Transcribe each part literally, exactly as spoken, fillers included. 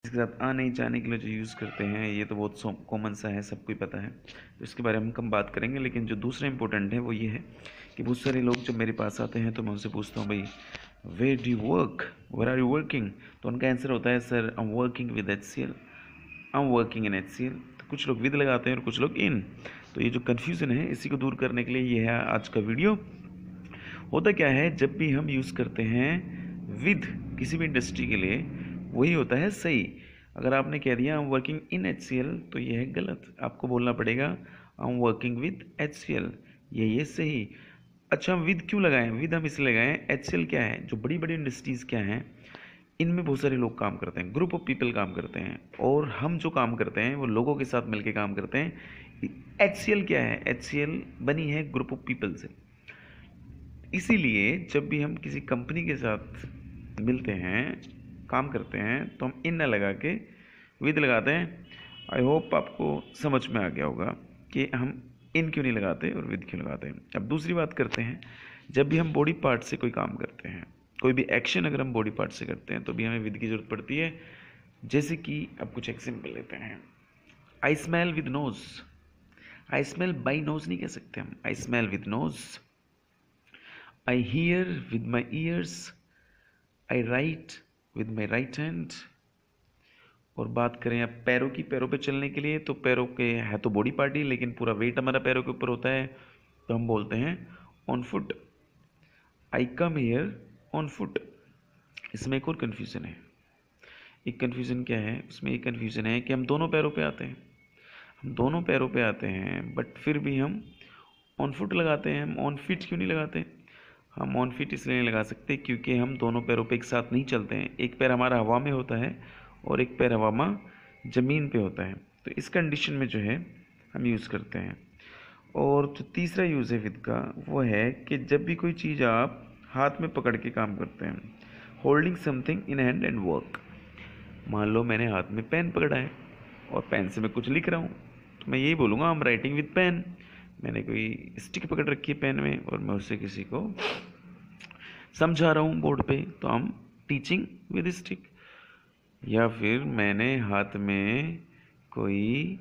इसके साथ आ नहीं जाने के लिए जो यूज़ करते हैं ये तो बहुत कॉमन सा है, सबको ही पता है, तो इसके बारे में हम कम बात करेंगे। लेकिन जो दूसरा इंपॉर्टेंट है वो ये है कि बहुत सारे लोग जब मेरे पास आते हैं तो मैं उनसे पूछता हूँ, भाई where do you work, where are you working, तो उनका आंसर होता है sir I am working with H C L, I am working in H C L. तो कुछ लोग विद लगाते हैं और कुछ लोग इन, तो ये जो कन्फ्यूज़न है इसी को दूर करने के लिए ये है आज का वीडियो। होता क्या है, जब भी हम यूज़ करते हैं विद किसी भी इंडस्ट्री के लिए वही होता है सही। अगर आपने कह दिया I am working in H C L तो ये है गलत, आपको बोलना पड़ेगा I am working with H C L, ये ये सही। अच्छा, हम विद क्यों लगाएं, विद हम इसलिए लगाएं, एच सी एल क्या है, जो बड़ी बड़ी इंडस्ट्रीज़ क्या हैं इनमें बहुत सारे लोग काम करते हैं, ग्रुप ऑफ पीपल काम करते हैं, और हम जो काम करते हैं वो लोगों के साथ मिलकर काम करते हैं। एच सी एल क्या है, एच सी एल बनी है ग्रुप ऑफ पीपल से, इसीलिए जब भी हम किसी कंपनी के साथ मिलते हैं काम करते हैं तो हम इन न लगा के विद लगाते हैं। आई होप आपको समझ में आ गया होगा कि हम इन क्यों नहीं लगाते और विद क्यों लगाते हैं। अब दूसरी बात करते हैं, जब भी हम बॉडी पार्ट से कोई काम करते हैं, कोई भी एक्शन अगर हम बॉडी पार्ट से करते हैं तो भी हमें विद की ज़रूरत पड़ती है। जैसे कि अब कुछ एग्जाम्पल लेते हैं, I smell with nose, I smell by nose नहीं कह सकते हम, I smell with nose. I hear with my ears, I write with my right hand. और बात करें अब पैरों की, पैरों पे चलने के लिए, तो पैरों के है तो बॉडी पार्ट ही, लेकिन पूरा वेट हमारा पैरों के ऊपर होता है, तो हम बोलते हैं on foot. I come here on foot. इसमें एक और कन्फ्यूज़न है, एक कन्फ्यूज़न क्या है, उसमें एक कन्फ्यूज़न है कि हम दोनों पैरों पे आते हैं, हम दोनों पैरों पे आते हैं बट फिर भी हम ऑन फुट लगाते हैं, हम ऑन फीट क्यों नहीं लगाते। हम ऑन फीट इसलिए नहीं लगा सकते क्योंकि हम दोनों पैरों पे एक साथ नहीं चलते हैं, एक पैर हमारा हवा में होता है और एक पैर हवा में ज़मीन पे होता है, तो इस कंडीशन में जो है हम यूज़ करते हैं। और जो तीसरा यूज़ है विद का वो है कि जब भी कोई चीज़ आप हाथ में पकड़ के काम करते हैं, holding something in hand and work. मान लो मैंने हाथ में पेन पकड़ा है और पेन से मैं कुछ लिख रहा हूँ, तो मैं यही बोलूँगा I am writing with pen. मैंने कोई स्टिक पकड़ रखी है पेन में और मैं उससे किसी को समझा रहा हूँ बोर्ड पे, तो हम टीचिंग विद स्टिक। या फिर मैंने हाथ में कोई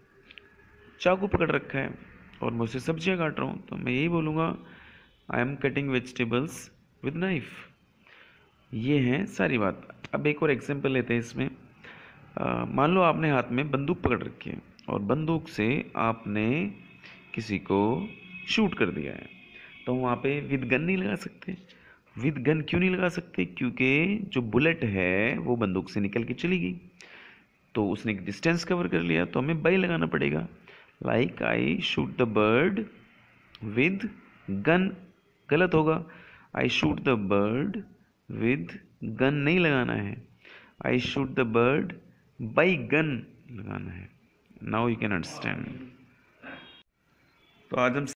चाकू पकड़ रखा है और मैं उससे सब्जियाँ काट रहा हूँ, तो मैं यही बोलूँगा I am cutting vegetables with knife. ये है सारी बात। अब एक और एग्जांपल लेते हैं इसमें। मान लो आपने हाथ में बंदूक पकड़ रखी है और बंदूक से आपने किसी को शूट कर दिया है, तो वहाँ पे विद गन नहीं लगा सकते। विद गन क्यों नहीं लगा सकते, क्योंकि जो बुलेट है वो बंदूक से निकल के चली गई, तो उसने एक डिस्टेंस कवर कर लिया, तो हमें बाई लगाना पड़ेगा। Like I shoot the bird with gun, गलत होगा, I shoot the bird with gun नहीं लगाना है, I shoot the bird by gun लगाना है। Now you can understand. तो आज हम